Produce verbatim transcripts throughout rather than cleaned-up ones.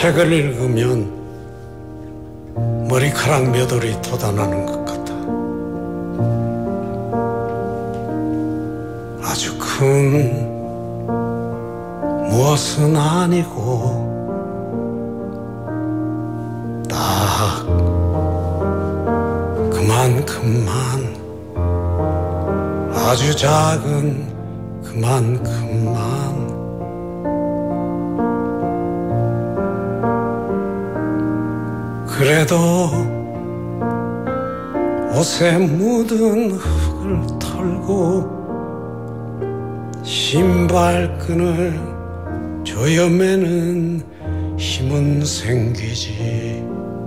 책을 읽으면 머리카락 몇 올이 돋아나는 것 같아. 아주 큰 무엇은 아니고 딱 그만큼만, 아주 작은 그만큼만. 그래도 옷에 묻은 흙을 털고 신발끈을 조여매는 힘은 생기지.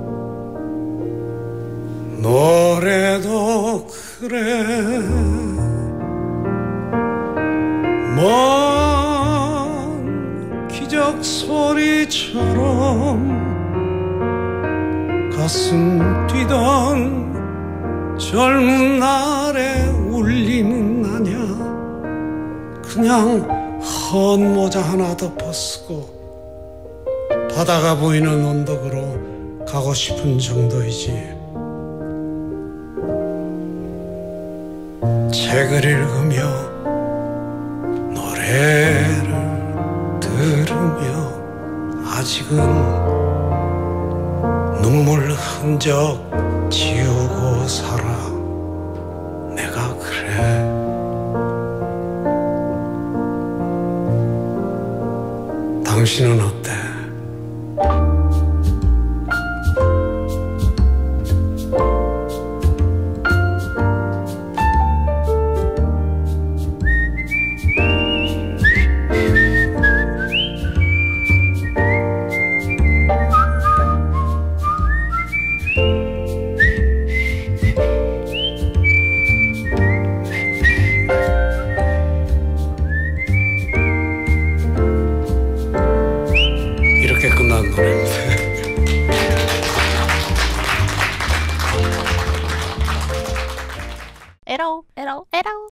노래도 그래 먼 기적 소리처럼 가슴 뛰던 젊은 날의 울림은 아냐. 그냥 헌 모자 하나 덮어쓰고 바다가 보이는 언덕으로 가고 싶은 정도이지. 책을 읽으며 노래를 들으며 아직은 눈물 흔적 지우고 살아. 내가 그래. 당신은 어때? 이렇게 끝난 노래입니다. 에러 에러 에러